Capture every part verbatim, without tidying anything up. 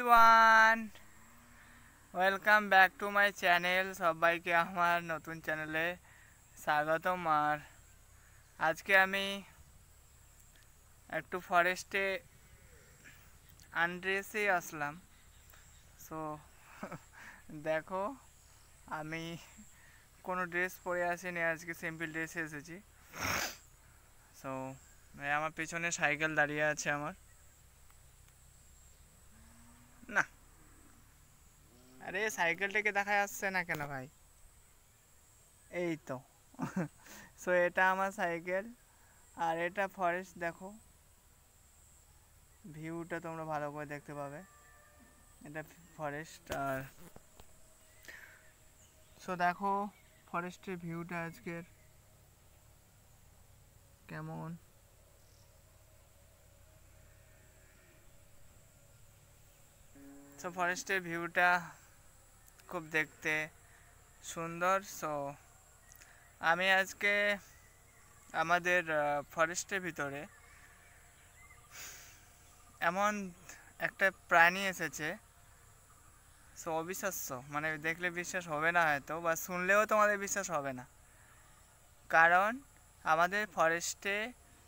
Everyone, welcome back to my channel. সবাইকে আমার নতুন চ্যানেলে স্বাগতম। আর আজকে আমি একটু ফরেস্টে আনড্রেসে আসলাম। সো দেখো, আমি কোনো ড্রেস পরে আসিনি, আজকে সিম্পল ড্রেসে এসেছি। সো আমার পেছনে সাইকেল দাঁড়িয়ে আছে আমার। না, আরে সাইকেলটাকে দেখা যাচ্ছে না কেন ভাই? এই তো। সো এটা আমার সাইকেল, আর এটা ফরেস্ট। দেখো ভিউটা তোমরা ভালো করে দেখতে পাবে, এটা ফরেস্ট। আর সো দেখো ফরেস্টের ভিউটা আজকের কেমন। সো ফরেস্টের ভিউটা খুব দেখতে সুন্দর। সো আমি আজকে আমাদের ফরেস্টের ভিতরে এমন একটা প্রাণী এসেছে, সো অবিশ্বাস্য, মানে দেখলে বিশ্বাস হবে না হয়তো, বা শুনলেও তোমাদের বিশ্বাস হবে না। কারণ আমাদের ফরেস্টে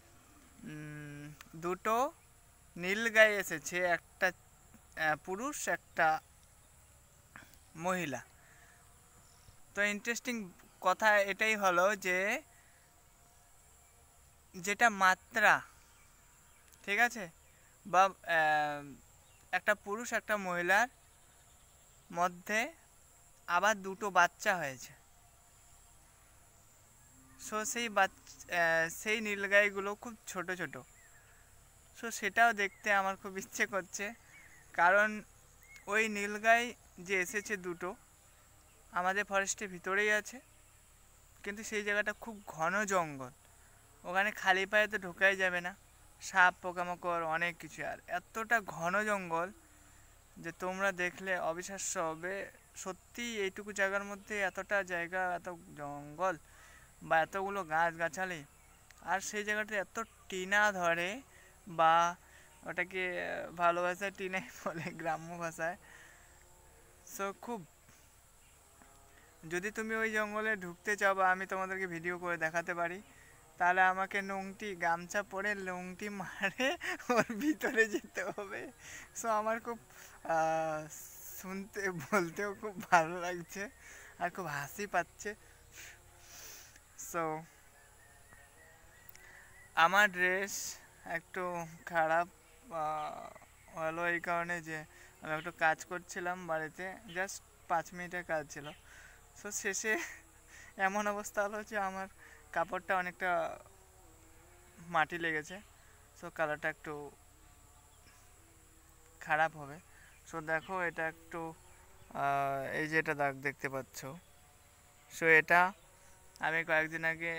দুটো নীলগাই এসেছে, একটা পুরুষ একটা মহিলা। তো ইন্টারেস্টিং কথা এটাই হলো যে যেটা মাত্রা ঠিক আছে, বা একটা পুরুষ একটা মহিলার মধ্যে আবার দুটো বাচ্চা হয়েছে। সো সেই বাচ্চা সেই নীলগাইগুলো খুব ছোট ছোট। সো সেটাও দেখতে আমার খুব ইচ্ছে করছে, কারণ ওই নীলগাই যে এসেছে দুটো আমাদের ফরেস্টের ভিতরেই আছে, কিন্তু সেই জায়গাটা খুব ঘন জঙ্গল, ওখানে খালি পায়ে তো ঢোকাই যাবে না, সাপ পোকামাকড় অনেক কিছু। আর এতটা ঘন জঙ্গল যে তোমরা দেখলে অবিশ্বাস্য হবে, সত্যি এইটুকু জায়গার মধ্যে এতটা জায়গা, এত জঙ্গল বা এতগুলো গাছগাছালি, আর সেই জায়গাটা এত টিনা ধরে, বা ওটাকে ভালো ভাষায় টিনাই বলে গ্রাম্য ভাষায়। সো খুব, যদি তুমি ওই জঙ্গলে ঢুকতে চাও বা আমি তোমাদেরকে ভিডিও করে দেখাতে পারি, তাহলে আমাকে লুঙ্গটি গামছা পরে লুঙ্গটি মারে ওর ভিতরে যেতে হবে। সো আমার খুব শুনতে বলতেও খুব ভালো লাগছে আর খুব হাসি পাচ্ছে। সো আমার ড্রেস একটু খারাপ হলো এই কারণে যে আমি একটু কাজ করছিলাম বাড়িতে, জাস্ট পাঁচ মিনিটের কাজ ছিল। সো শেষে এমন অবস্থা হলো যে আমার কাপড়টা অনেকটা মাটি লেগেছে। সো কালারটা একটু খারাপ হবে। সো দেখো এটা একটু এই যে এটা দাগ দেখতে পাচ্ছ, সো এটা আমি কয়েকদিন আগে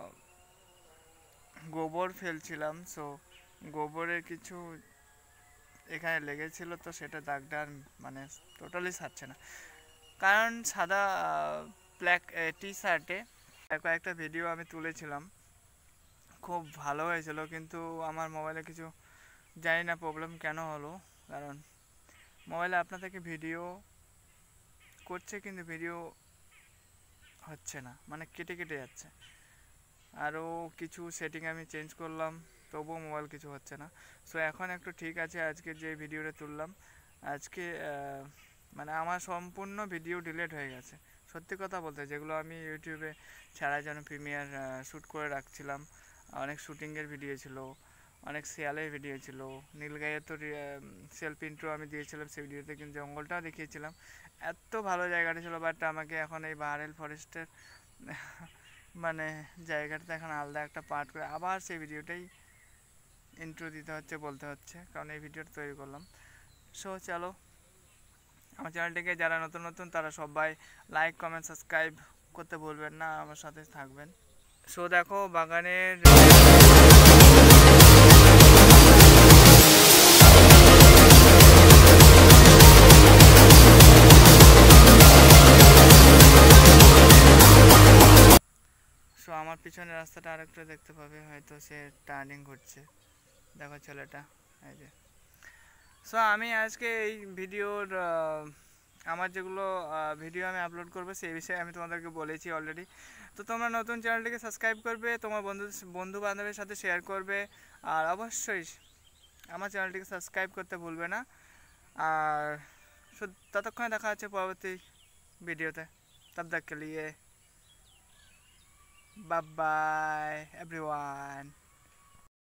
গোবর ফেলছিলাম, সো গোবরের কিছু এখানে লেগেছিল, তো সেটা দাগটা আর মানে টোটালি ছাড়ছে না। কারণ সাদা ব্ল্যাক টি শার্টে কয়েকটা ভিডিও আমি তুলেছিলাম, খুব ভালো হয়েছিল, কিন্তু আমার মোবাইলে কিছু জানি না প্রবলেম কেন হলো। কারণ মোবাইলে আপনা থেকে ভিডিও করছে কিন্তু ভিডিও হচ্ছে না, মানে কেটে কেটে যাচ্ছে। আরও কিছু সেটিং আমি চেঞ্জ করলাম, তবুও মোবাইল কিছু হচ্ছে না। সো এখন একটু ঠিক আছে। আজকে যে ভিডিওটা তুললাম আজকে মানে আমার সম্পূর্ণ ভিডিও ডিলিট হয়ে গেছে, সত্যি কথা বলতে। যেগুলো আমি ইউটিউবে ছাড়ার জন্য প্রিমিয়ার শ্যুট করে রাখছিলাম, অনেক শ্যুটিংয়ের ভিডিও ছিল, অনেক শিয়ালের ভিডিও ছিল, নীলগাইয়ের তো সেলফ ইন্ট্রো আমি দিয়েছিলাম সেই ভিডিওতে, কিন্তু জঙ্গলটাও দেখিয়েছিলাম, এত ভালো জায়গাটা ছিল। বাট আমাকে এখন এই বাহারেল ফরেস্টের মানে জায়গাটা এখন আলাদা একটা পার্ট করে আবার সেই ভিডিওটাই ইন্ট্রো দিতে হচ্ছে, বলতে হচ্ছে, কারণ এই ভিডিওটা তৈরি করলাম। সো চলো, আমার চ্যানেলটিকে যারা নতুন নতুন তারা সবাই লাইক কমেন্ট সাবস্ক্রাইব করতে ভুলবেন না, আমার সাথে থাকবেন। সো দেখো বাগানের সো আমার পিছনের রাস্তাটা আরেকটা দেখতে পাবে হয়তো, সে টার্নিং করছে, দেখো ছেলেটা, এই যে। সো আমি আজকে এই ভিডিওর আমার যেগুলো ভিডিও আমি আপলোড করবো সেই বিষয়ে আমি তোমাদেরকে বলেছি অলরেডি। তো তোমরা নতুন চ্যানেলটিকে সাবস্ক্রাইব করবে, তোমার বন্ধু বন্ধু বান্ধবের সাথে শেয়ার করবে, আর অবশ্যই আমার চ্যানেলটিকে সাবস্ক্রাইব করতে ভুলবে না। আর ততক্ষণে দেখা হচ্ছে পরবর্তী ভিডিওতে। তব তক কে লিয়ে বাই বাই এভরিওয়ান।